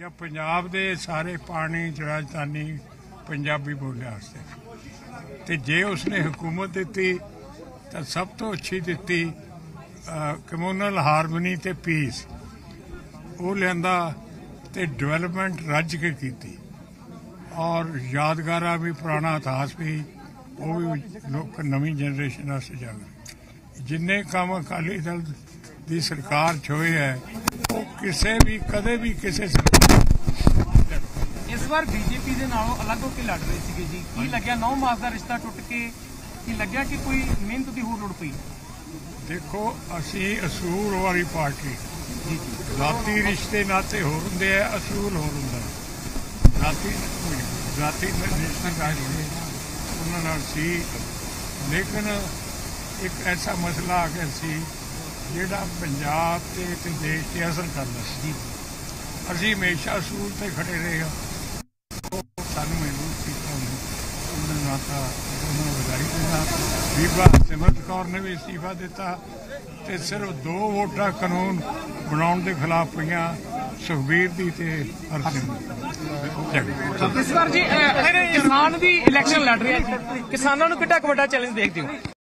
ਜਾਂ ਪੰਜਾਬ ਦੇ ਸਾਰੇ ਪਾਣੀ ਚ ਰਾਜਧਾਨੀ ਪੰਜਾਬੀ ਬੋਲਿਆ ਵਾਸਤੇ ਤੇ ਜੇ ਉਸਨੇ ਹਕੂਮਤ ਦਿੱਤੀ ਤਾਂ ਸਭ ਤੋਂ ਅੱਛੀ ਦਿੱਤੀ ਕਮਿਊਨਲ ਹਾਰਮਨੀ ਤੇ ਪੀਸ ਉਹ ਲਿਆਂਦਾ ਤੇ ਡਿਵੈਲਪਮੈਂਟ ਰੱਜ ਕੇ ਕੀਤੀ ਔਰ ਯਾਦਗਾਰਾ ਵੀ ਪੁਰਾਣਾ ਇਤਿਹਾਸ ਵੀ ਉਹ ਵੀ ਲੋਕ ਨਵੀਂ ਜਨਰੇਸ਼ਨ ਵਾਸਤੇ ਜਾਗਰ ਜਿੰਨੇ ਕੰਮ ਅਕਾਲੀ ਦਲ ਦੀ ਸਰਕਾਰ 'ਚ ਹੋਏ ਹੈ ਉਹ ਕਿਸੇ ਵੀ ਕਦੇ ਵੀ ਕਿਸੇ इस बार बीजेपी के नालों अलग होकर लड़ रहे थे जी की लग्या 9 मास का रिश्ता टुट के की लग्या कि कोई मेहनत की होर लोड़ पई देखो असी असूल वाली पार्टी जाति रिश्ते नाते होर हुंदे है असूल होर हुंदा जाति उन्हां नाल सी लेकिन एक ऐसा मसला आ गया सी जिहड़ा पंजाब ते देश ते असर करदा सी असी हमेशा असूल ते खड़े रहे हाँ सानू महसूस किया उन्होंने ना तो उन्होंने बधाई देना बीबा सिमरत कौर ने भी इस्तीफा दिता ते सिर्फ 2 वोटा कानून बनाने के खिलाफ पईयां सुखबीर दी ते हरसिमरत इस बार जी किसान भी इलैक्शन लड़ रहे हैं किसानों को कितना वड्डा चैलेंज देखते हो।